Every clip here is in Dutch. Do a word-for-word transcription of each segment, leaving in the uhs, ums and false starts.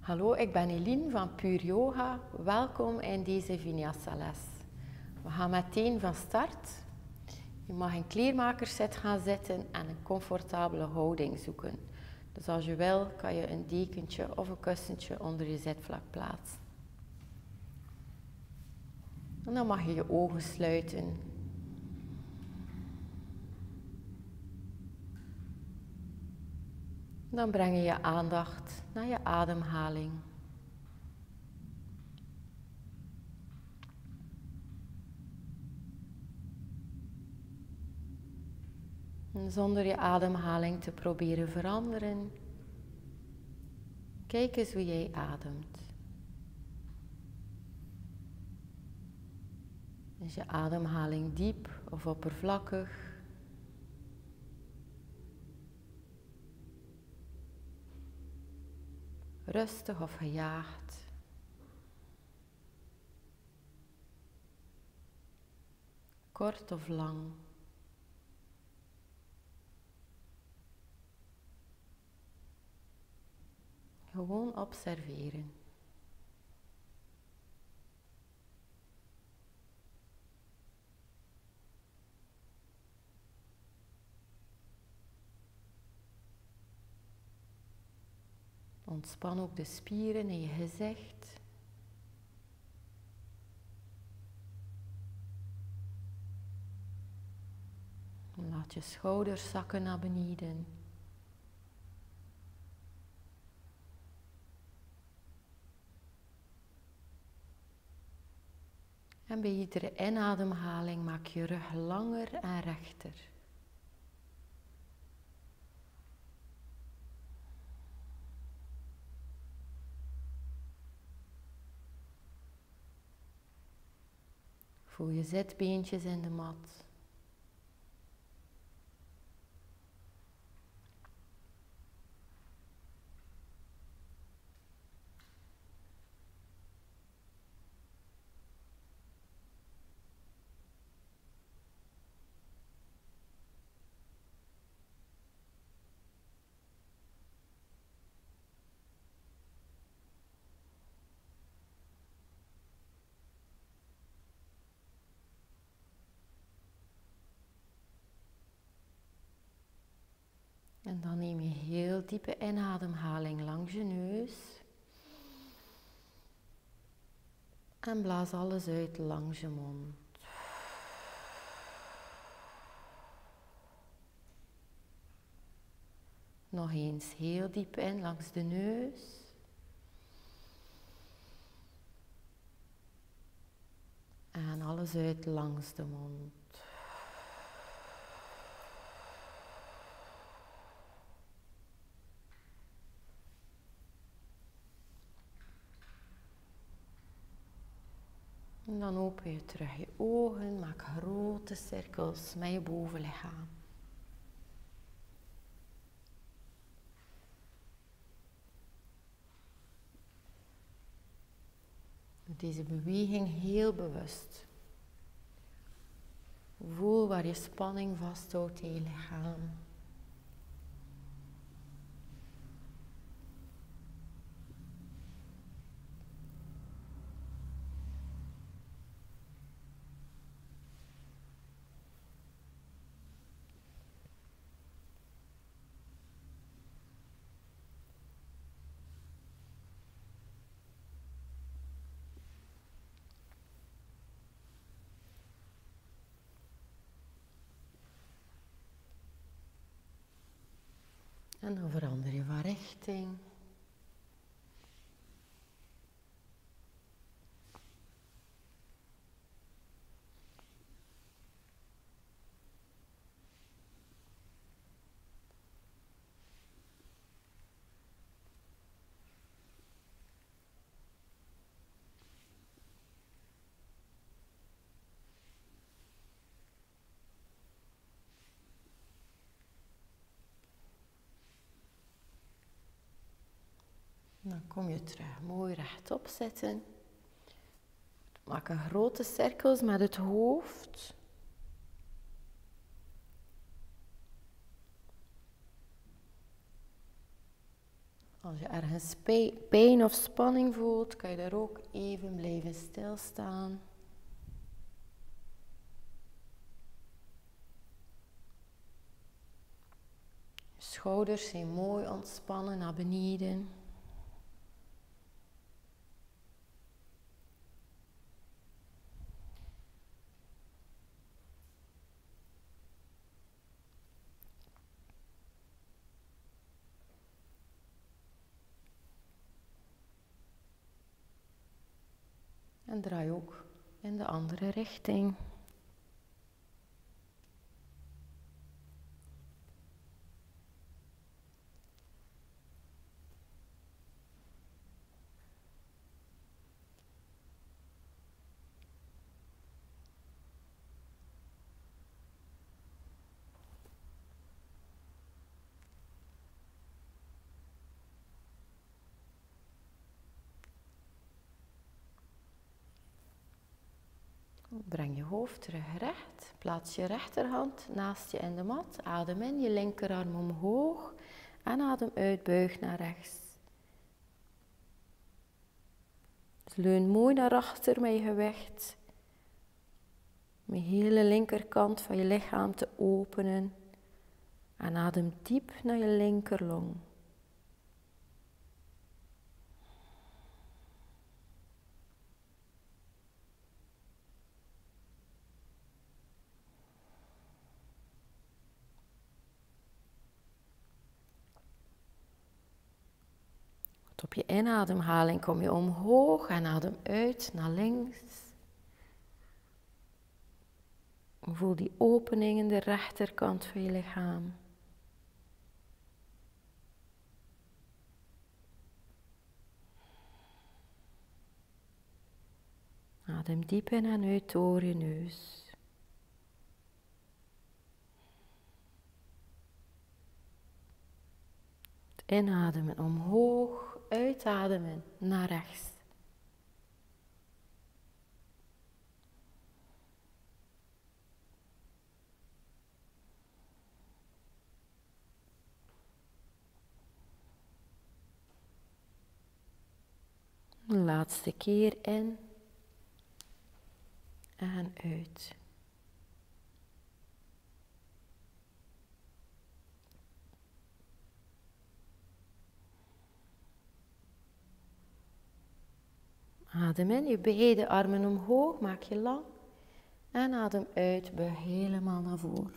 Hallo, ik ben Eline van Pure Yoga. Welkom in deze Vinyasa les. We gaan meteen van start. Je mag in kleermakerszit gaan zitten en een comfortabele houding zoeken. Dus als je wil, kan je een dekentje of een kussentje onder je zitvlak plaatsen. En dan mag je je ogen sluiten. Dan breng je je aandacht naar je ademhaling. En zonder je ademhaling te proberen veranderen, kijk eens hoe jij ademt. Is je ademhaling diep of oppervlakkig? Rustig of gejaagd? Kort of lang? Gewoon observeren. Ontspan ook de spieren in je gezicht. Laat je schouders zakken naar beneden. En bij iedere inademhaling maak je rug langer en rechter. Voel je zitbeentjes in de mat. En dan neem je heel diepe inademhaling langs je neus. En blaas alles uit langs je mond. Nog eens heel diep in langs de neus. En alles uit langs de mond. En dan open je terug je ogen, maak grote cirkels met je bovenlichaam. Doe deze beweging heel bewust. Voel waar je spanning vasthoudt in je lichaam. En dan verander je van richting. Dan kom je terug mooi rechtop zitten. Maak een grote cirkels met het hoofd. Als je ergens pijn of spanning voelt, kan je daar ook even blijven stilstaan. Je schouders zijn mooi ontspannen naar beneden. En draai ook in de andere richting. Breng je hoofd terug recht. Plaats je rechterhand naast je in de mat. Adem in, je linkerarm omhoog. En adem uit, buig naar rechts. Dus leun mooi naar achter met je gewicht. Om je hele linkerkant van je lichaam te openen. En adem diep naar je linkerlong. Op je inademhaling kom je omhoog en adem uit naar links. Voel die opening in de rechterkant van je lichaam. Adem diep in en uit door je neus. Inademen omhoog, uitademen naar rechts. De laatste keer in en uit. Adem in, je beide armen omhoog, maak je lang. En adem uit, buig helemaal naar voren.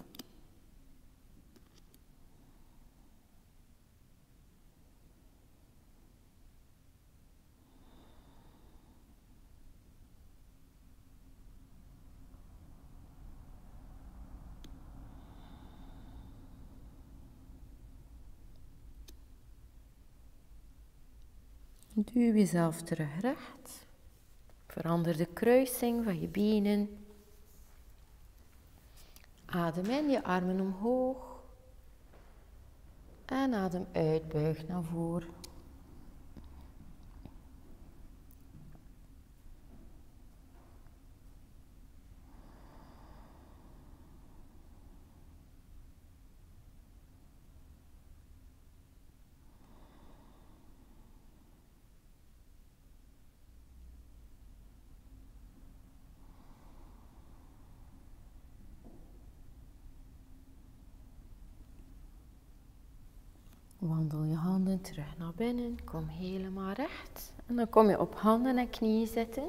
Duw jezelf terug recht. Verander de kruising van je benen. Adem in, je armen omhoog. En adem uit, buig naar voren. Wandel je handen terug naar binnen, kom helemaal recht. En dan kom je op handen en knieën zitten.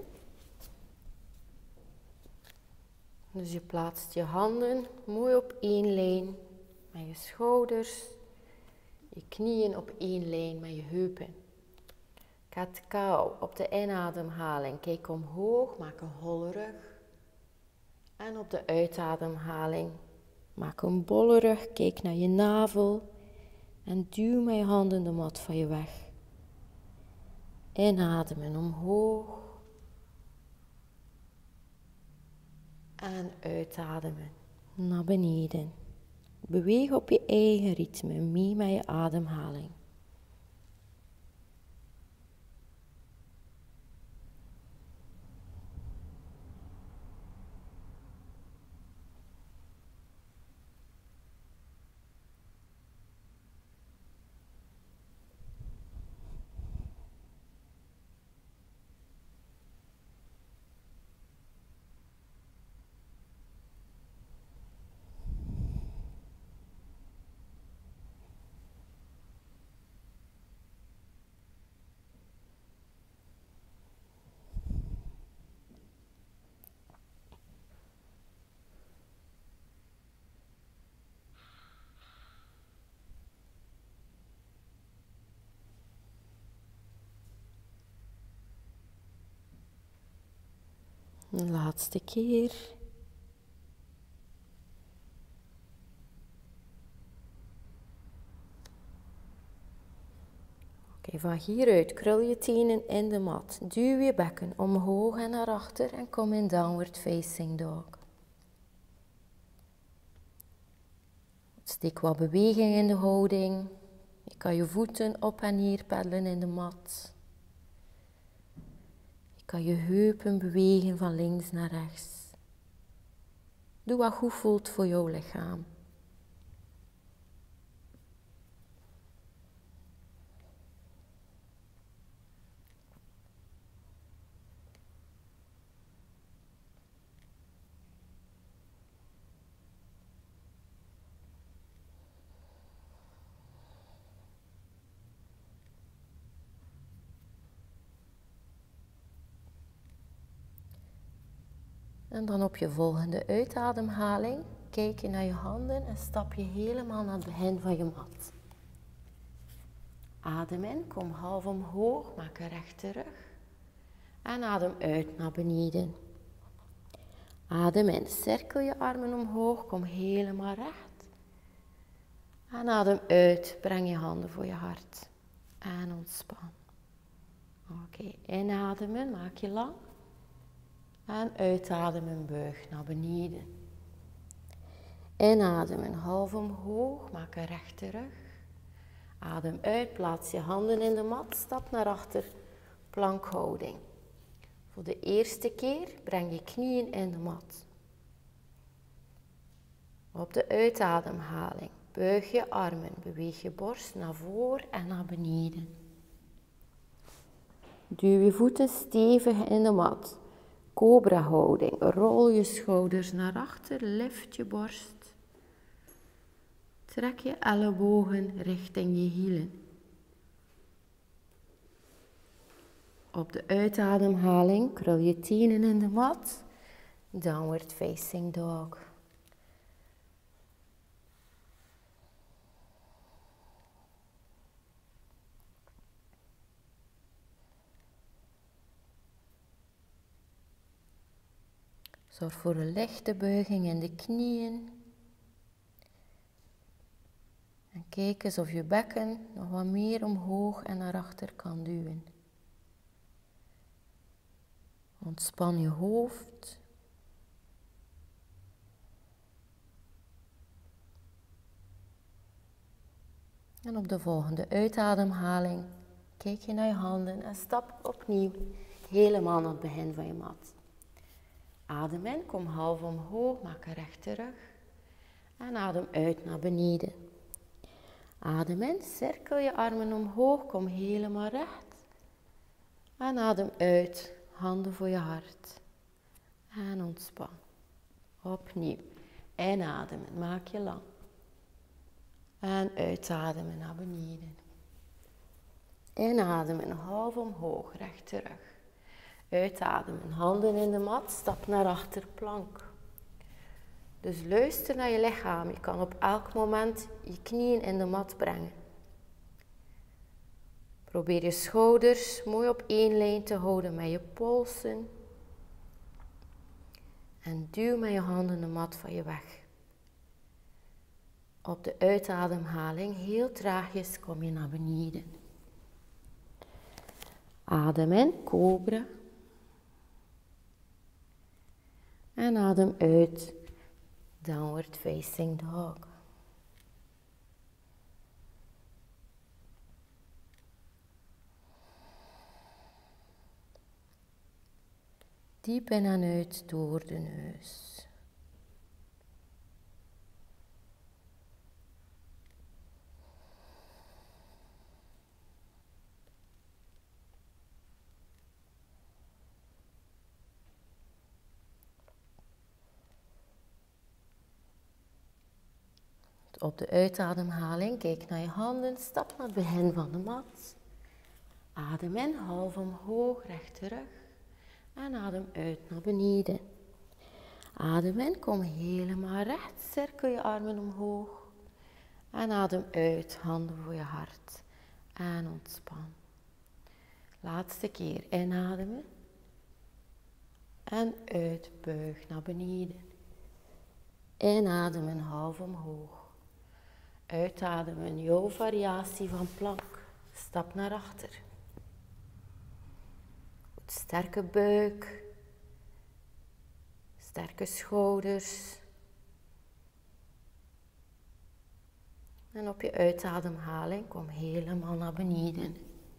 Dus je plaatst je handen mooi op één lijn met je schouders. Je knieën op één lijn met je heupen. Cat cow op de inademhaling. Kijk omhoog, maak een holle rug. En op de uitademhaling maak een bolle rug, kijk naar je navel. En duw met je handen de mat van je weg. Inademen omhoog. En uitademen naar beneden. Beweeg op je eigen ritme, mee met je ademhaling. Een laatste keer. Oké, van hieruit krul je tenen in de mat. Duw je bekken omhoog en naar achter en kom in downward facing dog. Steek wat beweging in de houding. Je kan je voeten op en neer peddelen in de mat. Je kan je heupen bewegen van links naar rechts. Doe wat goed voelt voor jouw lichaam. En dan op je volgende uitademhaling kijk je naar je handen en stap je helemaal naar het begin van je mat. Adem in, kom half omhoog, maak een rechte rug. En adem uit naar beneden. Adem in, cirkel je armen omhoog, kom helemaal recht. En adem uit, breng je handen voor je hart. En ontspan. Oké, okay, inademen, maak je lang. En uitademen, buig naar beneden. Inademen, half omhoog, maak een rechte rug. Adem uit, plaats je handen in de mat, stap naar achter, plankhouding. Voor de eerste keer breng je knieën in de mat. Op de uitademhaling buig je armen, beweeg je borst naar voren en naar beneden. Duw je voeten stevig in de mat. Cobra houding, rol je schouders naar achter, lift je borst. Trek je ellebogen richting je hielen. Op de uitademhaling krul je tenen in de mat. Downward facing dog. Zorg voor een lichte buiging in de knieën. En kijk eens of je bekken nog wat meer omhoog en naar achter kan duwen. Ontspan je hoofd. En op de volgende uitademhaling kijk je naar je handen en stap opnieuw helemaal naar het begin van je mat. Adem in, kom half omhoog, maak een rechte rug. En adem uit naar beneden. Adem in, cirkel je armen omhoog, kom helemaal recht. En adem uit, handen voor je hart. En ontspan. Opnieuw. Inademen, maak je lang. En uitademen naar beneden. Inademen, half omhoog, rechte rug. Uitademen, handen in de mat, stap naar achter, plank. Dus luister naar je lichaam. Je kan op elk moment je knieën in de mat brengen. Probeer je schouders mooi op één lijn te houden met je polsen. En duw met je handen de mat van je weg. Op de uitademhaling, heel traagjes, kom je naar beneden. Adem in, cobra. En adem uit, downward facing dog. Diep in en uit door de neus. Op de uitademhaling, kijk naar je handen, stap naar het begin van de mat. Adem in, half omhoog, rechte rug. En adem uit naar beneden. Adem in, kom helemaal recht, cirkel je armen omhoog. En adem uit, handen voor je hart. En ontspan. Laatste keer inademen. En uit, buig naar beneden. Inademen, half omhoog. Uitademen, jouw variatie van plank. Stap naar achter. Goed, sterke buik. Sterke schouders. En op je uitademhaling kom helemaal naar beneden.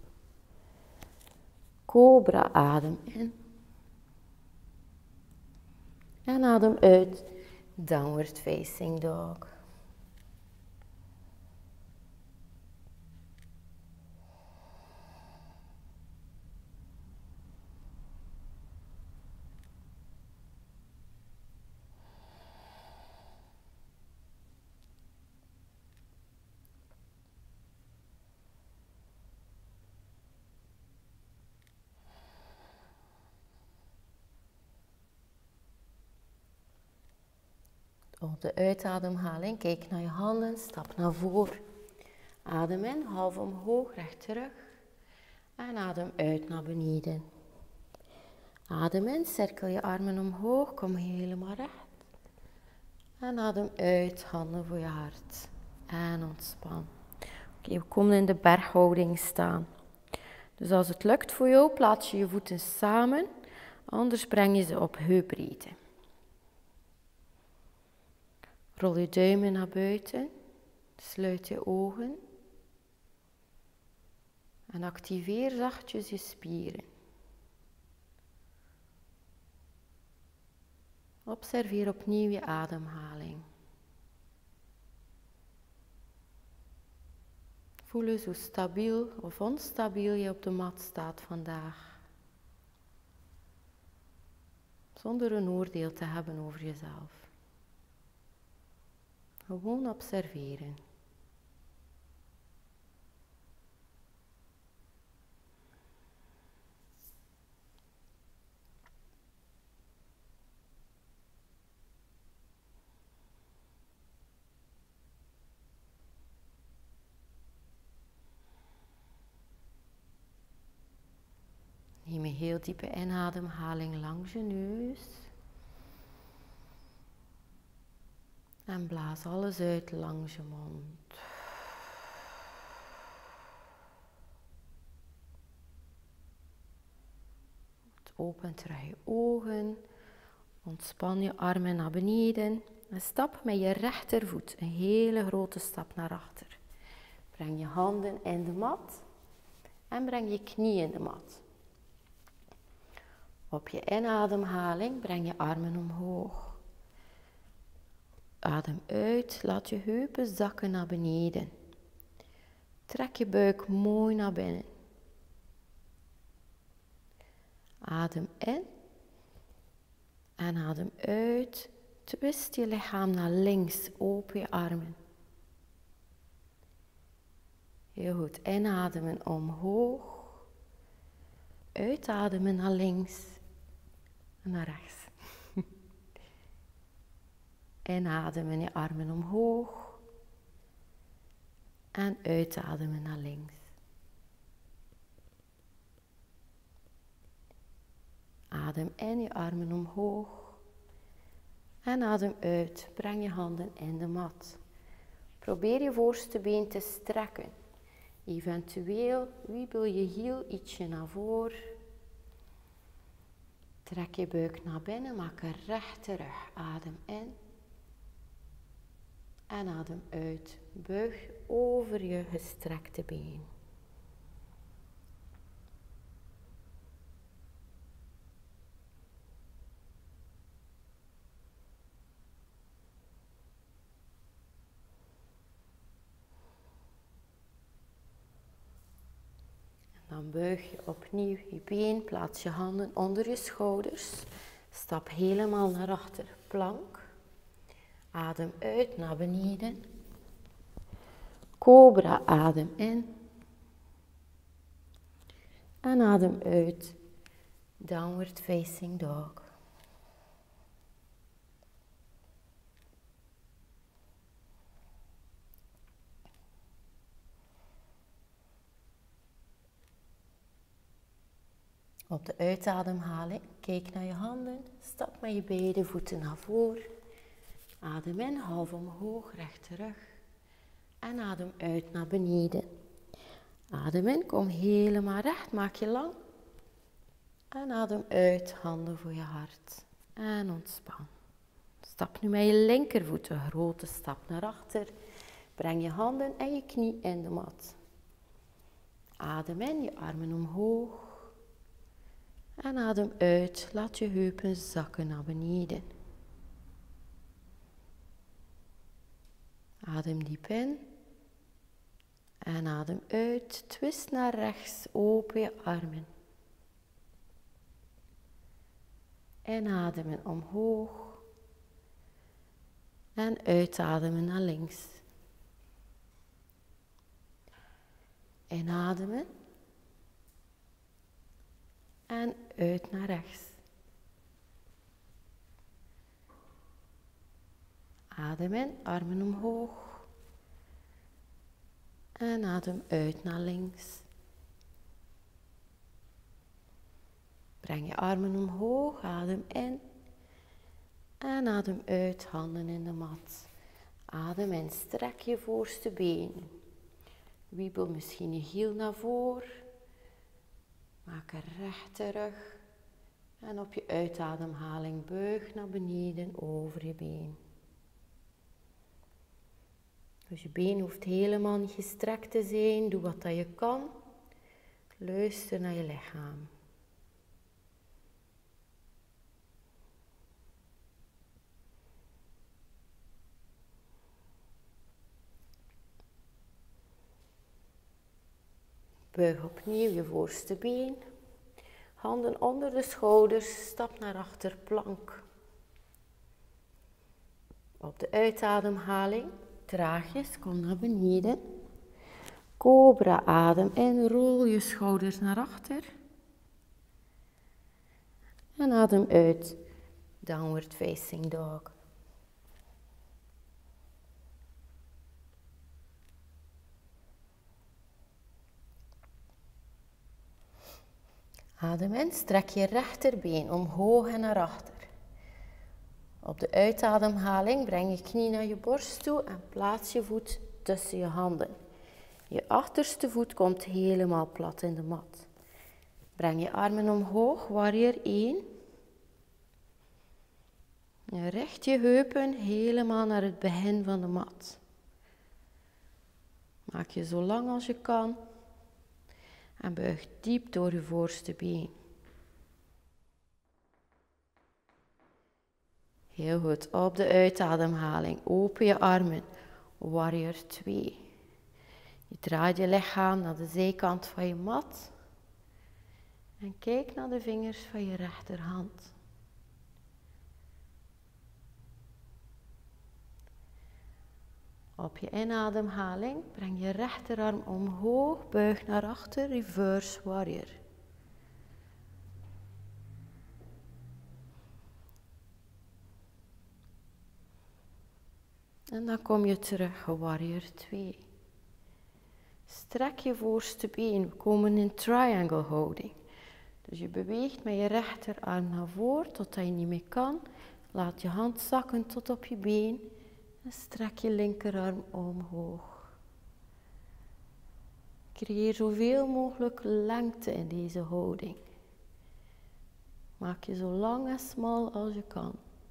Cobra, adem in. En adem uit, downward facing dog. Op de uitademhaling, kijk naar je handen, stap naar voren. Adem in, half omhoog, recht terug. En adem uit naar beneden. Adem in, cirkel je armen omhoog, kom helemaal recht. En adem uit, handen voor je hart. En ontspan. Oké, we komen in de berghouding staan. Dus als het lukt voor jou, plaats je je voeten samen. Anders breng je ze op heupbreedte. Rol je duimen naar buiten, sluit je ogen en activeer zachtjes je spieren. Observeer opnieuw je ademhaling. Voel eens hoe stabiel of onstabiel je op de mat staat vandaag. Zonder een oordeel te hebben over jezelf. Gewoon observeren. Neem een heel diepe inademhaling langs je neus. En blaas alles uit langs je mond. Open terug je ogen. Ontspan je armen naar beneden. En stap met je rechtervoet een hele grote stap naar achter. Breng je handen in de mat. En breng je knie in de mat. Op je inademhaling breng je armen omhoog. Adem uit, laat je heupen zakken naar beneden. Trek je buik mooi naar binnen. Adem in en adem uit. Twist je lichaam naar links, open je armen. Heel goed, inademen omhoog. Uitademen naar links en naar rechts. Inademen je armen omhoog. En uitademen naar links. Adem in, je armen omhoog. En adem uit, breng je handen in de mat. Probeer je voorste been te strekken. Eventueel wiebel je hiel ietsje naar voren. Trek je buik naar binnen, maak een rechte rug. Adem in. En adem uit. Buig over je gestrekte been. Dan buig je opnieuw je been, plaats je handen onder je schouders. Stap helemaal naar achter, plank. Adem uit naar beneden. Cobra, adem in. En adem uit, downward facing dog. Op de uitademhaling, kijk naar je handen, stap met je beide voeten naar voren. Adem in, half omhoog, recht terug. En adem uit naar beneden. Adem in, kom helemaal recht, maak je lang. En adem uit, handen voor je hart. En ontspan. Stap nu met je linkervoet een grote stap naar achter. Breng je handen en je knie in de mat. Adem in, je armen omhoog. En adem uit, laat je heupen zakken naar beneden. Adem diep in. En adem uit, twist naar rechts, open je armen. Inademen omhoog. En uitademen naar links. Inademen. En uit naar rechts. Adem in, armen omhoog. En adem uit naar links. Breng je armen omhoog, adem in. En adem uit, handen in de mat. Adem in, strek je voorste been. Wiebel misschien je hiel naar voren. Maak een rechte rug. En op je uitademhaling buig naar beneden over je been. Dus je been hoeft helemaal niet gestrekt te zijn. Doe wat dat je kan. Luister naar je lichaam. Buig opnieuw je voorste been. Handen onder de schouders. Stap naar achter, plank. Op de uitademhaling. Traagjes, kom naar beneden. Cobra, adem in, rol je schouders naar achter. En adem uit, downward facing dog. Adem in, strek je rechterbeen omhoog en naar achter. Op de uitademhaling breng je knie naar je borst toe en plaats je voet tussen je handen. Je achterste voet komt helemaal plat in de mat. Breng je armen omhoog, warrior één. En richt je heupen helemaal naar het begin van de mat. Maak je zo lang als je kan. En buig diep door je voorste been. Heel goed, op de uitademhaling open je armen, warrior twee. Je draait je lichaam naar de zijkant van je mat en kijk naar de vingers van je rechterhand. Op je inademhaling breng je rechterarm omhoog, buig naar achter, reverse warrior. En dan kom je terug, warrior twee. Strek je voorste been, we komen in triangle houding. Dus je beweegt met je rechterarm naar voren totdat je niet meer kan. Laat je hand zakken tot op je been en strek je linkerarm omhoog. Creëer zoveel mogelijk lengte in deze houding. Maak je zo lang en smal als je kan.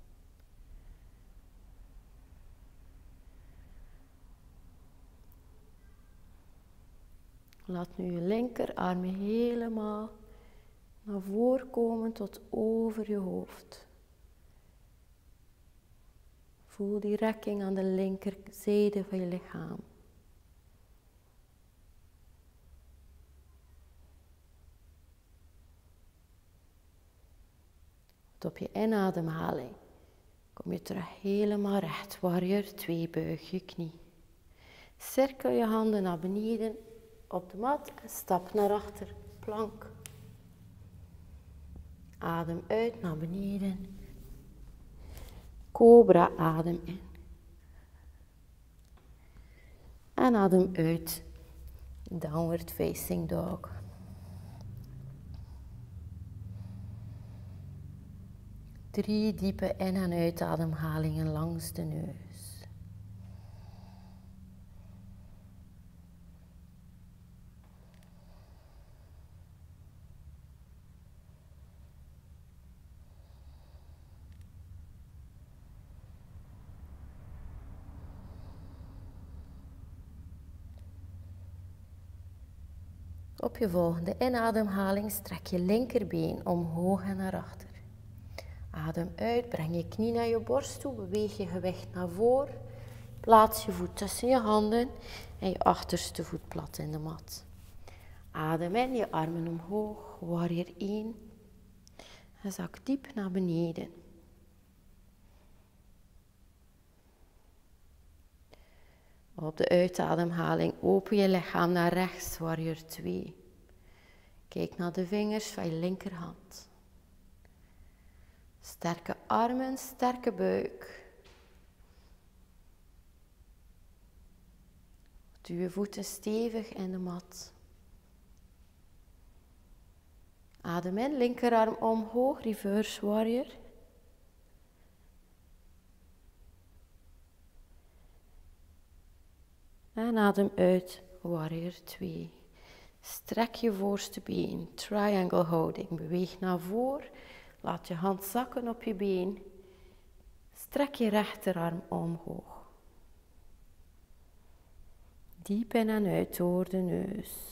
Laat nu je linkerarm helemaal naar voren komen tot over je hoofd. Voel die rekking aan de linkerzijde van je lichaam. Op je inademhaling kom je terug helemaal recht. Warrior twee, buig je knie. Cirkel je handen naar beneden op de mat en stap naar achter, plank. Adem uit naar beneden. Cobra, adem in. En adem uit, downward facing dog. Drie diepe in- en uitademhalingen langs de neus. Op je volgende inademhaling strek je linkerbeen omhoog en naar achter. Adem uit, breng je knie naar je borst toe, beweeg je gewicht naar voren. Plaats je voet tussen je handen en je achterste voet plat in de mat. Adem in, je armen omhoog, warrior één. En zak diep naar beneden. Op de uitademhaling open je lichaam naar rechts, warrior twee. Kijk naar de vingers van je linkerhand. Sterke armen, sterke buik. Duw je voeten stevig in de mat. Adem in, linkerarm omhoog, reverse warrior. En adem uit, warrior twee. Strek je voorste been, triangle houding. Beweeg naar voren, laat je hand zakken op je been. Strek je rechterarm omhoog. Diep in en uit door de neus.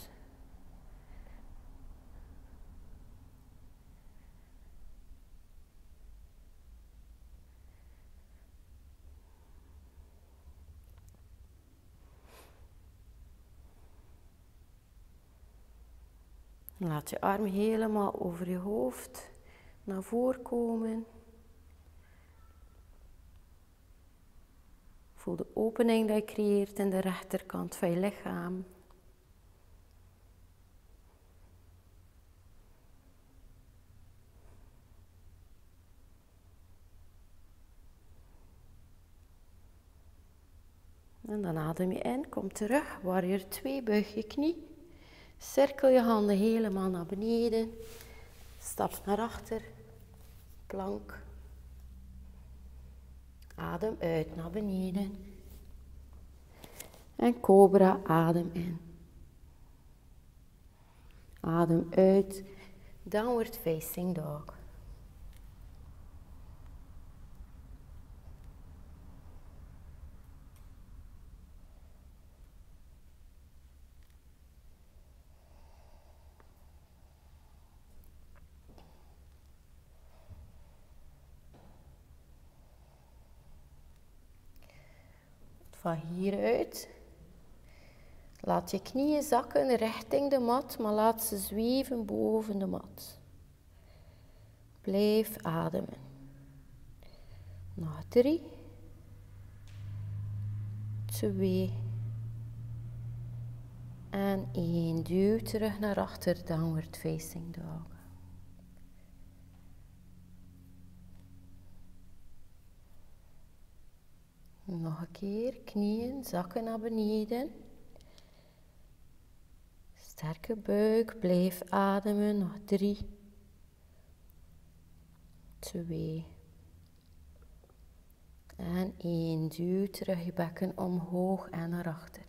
Laat je arm helemaal over je hoofd naar voren komen. Voel de opening die je creëert in de rechterkant van je lichaam. En dan adem je in, kom terug, warrior twee, buig je knie. Cirkel je handen helemaal naar beneden. Stap naar achter. Plank. Adem uit naar beneden. En cobra, adem in. Adem uit. Downward facing dog. Van hieruit laat je knieën zakken richting de mat, maar laat ze zweven boven de mat. Blijf ademen. Nog drie, twee en één. Duw terug naar achter, downward facing dog. Nog een keer, knieën zakken naar beneden. Sterke buik, blijf ademen. Nog drie, twee en één. Duw terug je bekken omhoog en naar achter.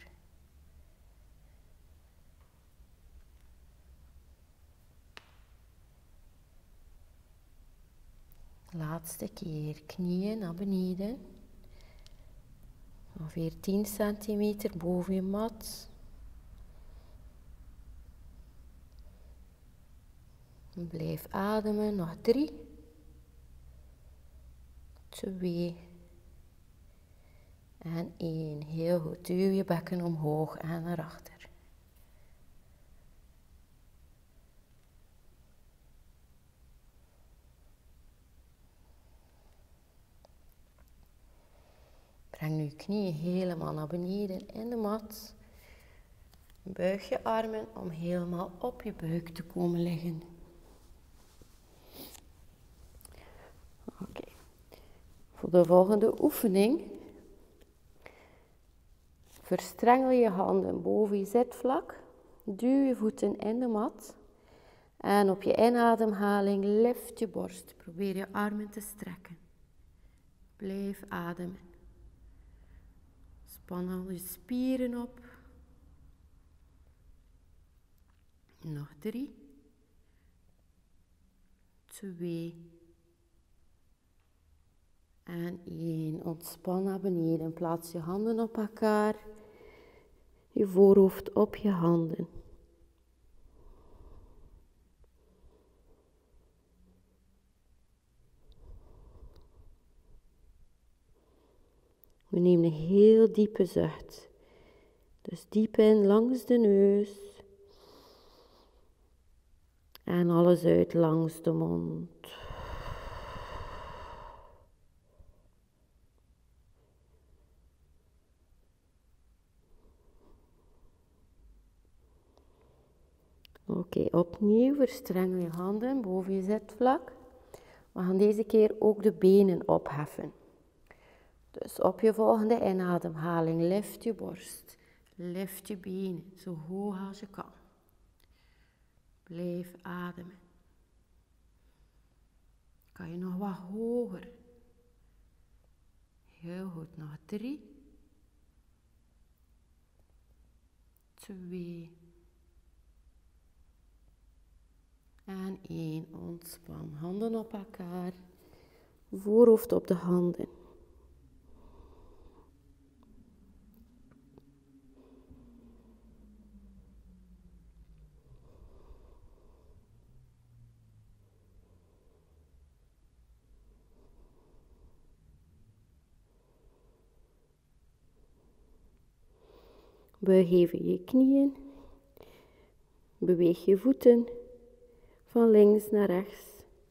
Laatste keer, knieën naar beneden. Ongeveer tien centimeter boven je mat. Blijf ademen, nog drie, twee en één. Heel goed, duw je bekken omhoog en naar achter. Breng nu je knieën helemaal naar beneden in de mat. Buig je armen om helemaal op je buik te komen liggen. Oké. Okay. Voor de volgende oefening verstrengel je handen boven je zitvlak. Duw je voeten in de mat En op je inademhaling lift je borst. Probeer je armen te strekken. Blijf ademen. Span al je spieren op. Nog drie. Twee. En één. Ontspan naar beneden. Plaats je handen op elkaar. Je voorhoofd op je handen. We nemen een heel diepe zucht. Dus diep in langs de neus. En alles uit langs de mond. Oké, okay, opnieuw verstrengel je handen boven je zitvlak. We gaan deze keer ook de benen opheffen. Dus op je volgende inademhaling lift je borst. Lift je benen zo hoog als je kan. Blijf ademen. Kan je nog wat hoger? Heel goed, nog drie. Twee. En één. Ontspan. Handen op elkaar. Voorhoofd op de handen. Buig even je knieën. Beweeg je voeten van links naar rechts.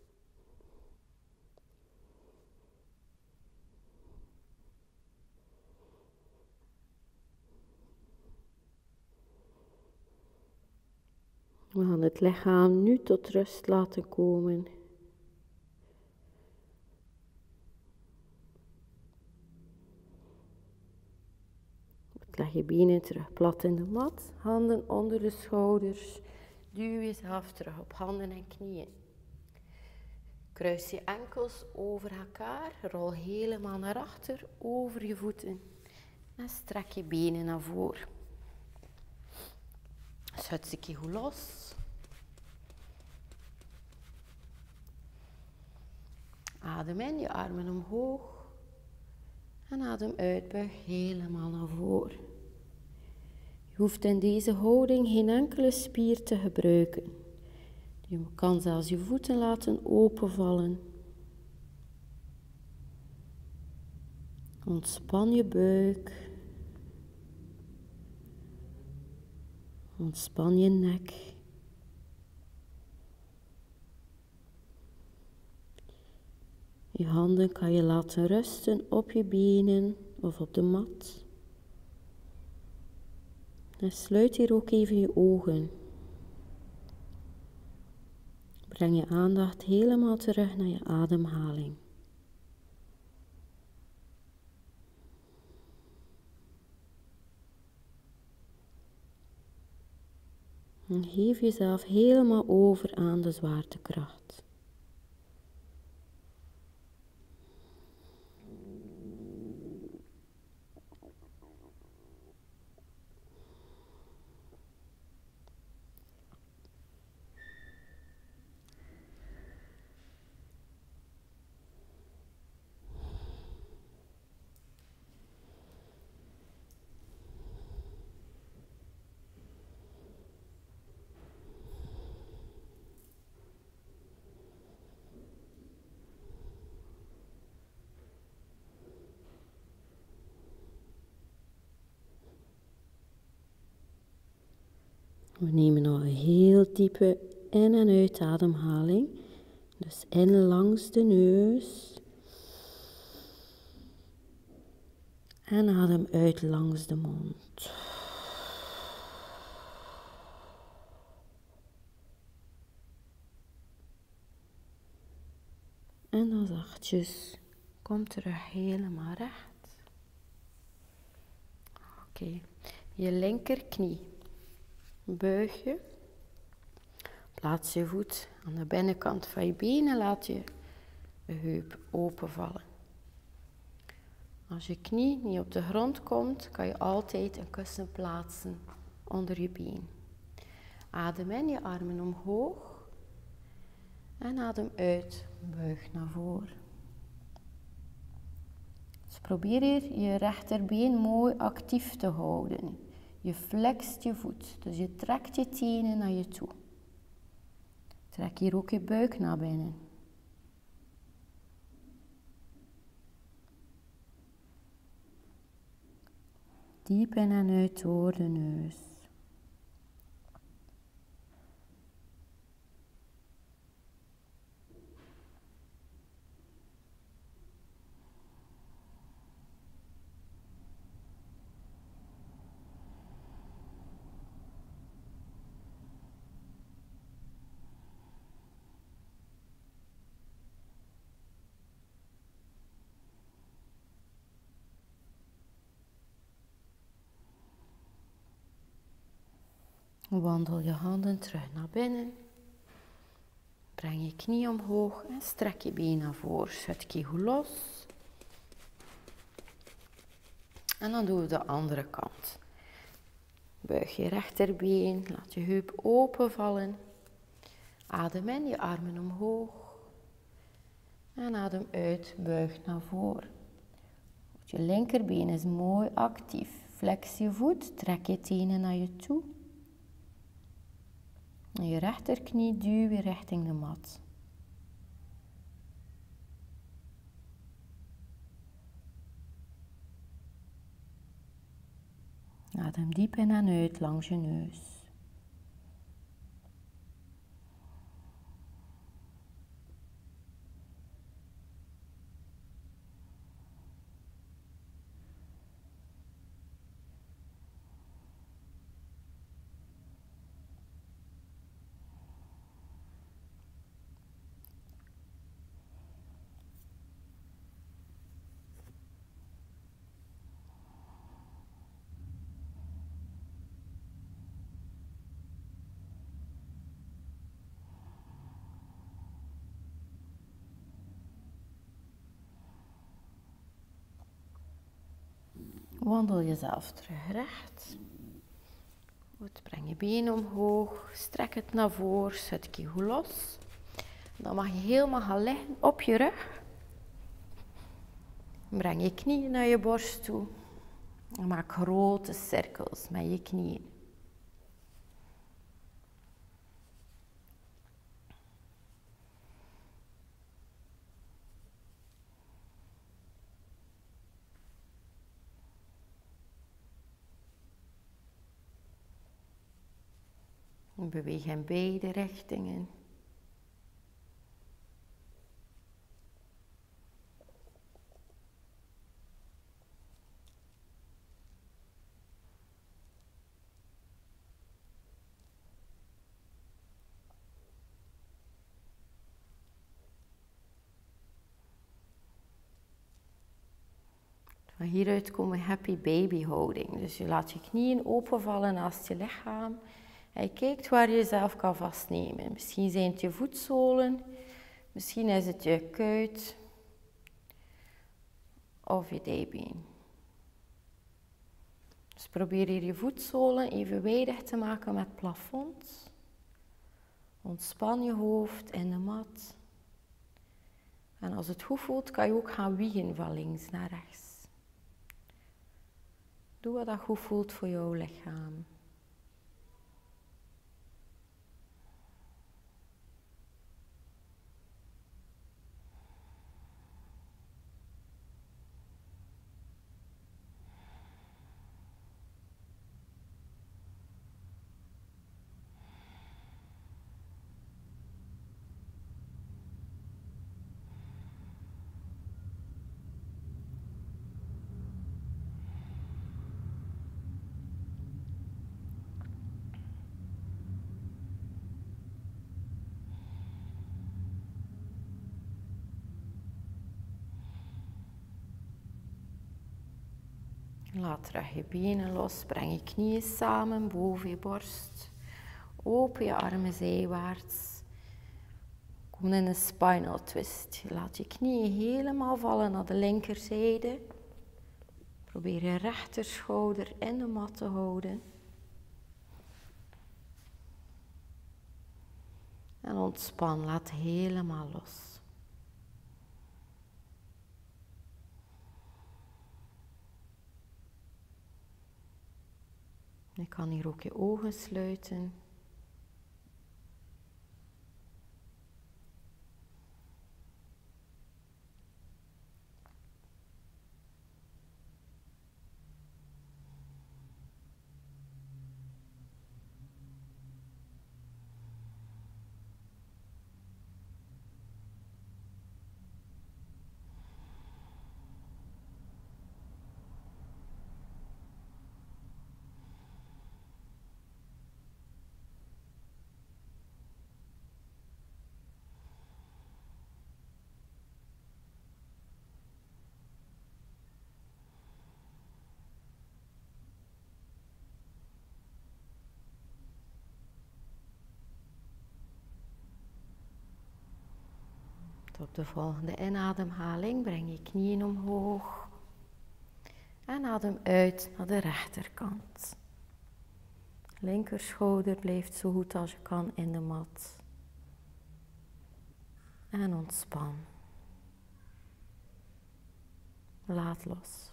We gaan het lichaam nu tot rust laten komen. Leg je benen terug plat in de mat, handen onder de schouders. Duw jezelf terug op handen en knieën. Kruis je enkels over elkaar, rol helemaal naar achter over je voeten. En strek je benen naar voren. Schud ze een keer goed los. Adem in, je armen omhoog. En adem uit, buig helemaal naar voren. Je hoeft in deze houding geen enkele spier te gebruiken. Je kan zelfs je voeten laten openvallen. Ontspan je buik. Ontspan je nek. Je handen kan je laten rusten op je benen of op de mat. En sluit hier ook even je ogen. Breng je aandacht helemaal terug naar je ademhaling. En geef jezelf helemaal over aan de zwaartekracht. We nemen nog een heel diepe in- en uitademhaling. Dus in langs de neus. En adem uit langs de mond. En dan zachtjes, kom terug helemaal recht. Oké, okay. Je linkerknie buig je. laat je voet aan de binnenkant van je benen, laat je de heup openvallen. Als je knie niet op de grond komt, kan je altijd een kussen plaatsen onder je been. Adem in, je armen omhoog. En adem uit, buig naar voren. Dus probeer hier je rechterbeen mooi actief te houden. Je flext je voet, dus je trekt je tenen naar je toe. Trek hier ook je buik naar binnen. Diep in en uit door de neus. Wandel je handen terug naar binnen. Breng je knie omhoog en strek je been naar voren. Zet je goed los. En dan doen we de andere kant. Buig je rechterbeen, laat je heup openvallen. Adem in, je armen omhoog. En adem uit, buig naar voren. Je linkerbeen is mooi actief. Flex je voet, trek je tenen naar je toe. En je rechterknie duw je richting de mat. Adem diep in en uit langs je neus. Wandel jezelf terug recht. Goed, breng je benen omhoog, strek het naar voren, zet je goed los. Dan mag je helemaal gaan liggen op je rug. Breng je knieën naar je borst toe. En maak grote cirkels met je knieën. Beweeg in beide richtingen. Van hieruit komen we happy baby houding. Dus je laat je knieën openvallen naast je lichaam. En je kijkt waar je jezelf kan vastnemen. Misschien zijn het je voetzolen, misschien is het je kuit of je dijbeen. Dus probeer hier je voetzolen evenwijdig te maken met het plafond. Ontspan je hoofd in de mat. En als het goed voelt, kan je ook gaan wiegen van links naar rechts. Doe wat dat goed voelt voor jouw lichaam. Laat terug je benen los, breng je knieën samen boven je borst. Open je armen zijwaarts. Kom in een spinal twist. Je laat je knieën helemaal vallen naar de linkerzijde. Probeer je rechterschouder in de mat te houden. En ontspan, laat helemaal los. Je kan hier ook je ogen sluiten. Op de volgende inademhaling breng je knieën omhoog. En adem uit naar de rechterkant. Linkerschouder blijft zo goed als je kan in de mat. En ontspan. Laat los.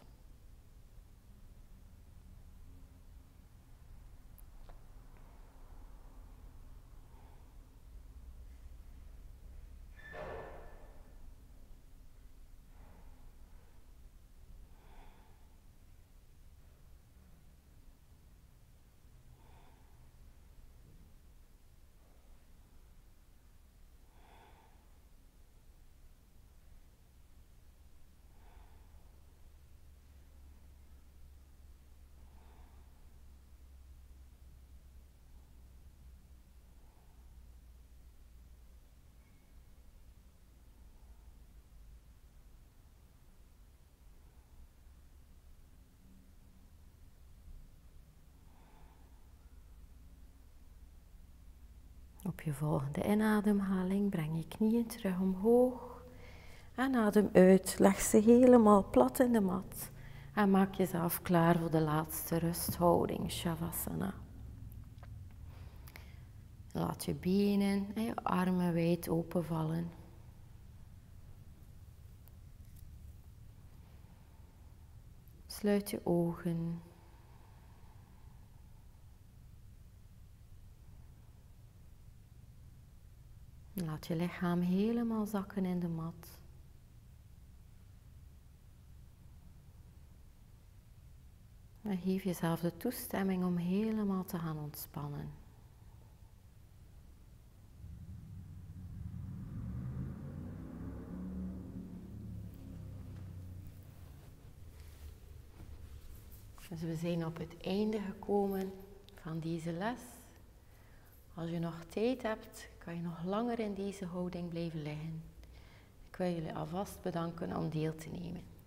Op je volgende inademhaling breng je knieën terug omhoog. En adem uit, leg ze helemaal plat in de mat. En maak jezelf klaar voor de laatste rusthouding, Shavasana. Laat je benen en je armen wijd open vallen. Sluit je ogen. Laat je lichaam helemaal zakken in de mat. En geef jezelf de toestemming om helemaal te gaan ontspannen. Dus we zijn op het einde gekomen van deze les. Als je nog tijd hebt, kan je nog langer in deze houding blijven liggen. Ik wil jullie alvast bedanken om deel te nemen.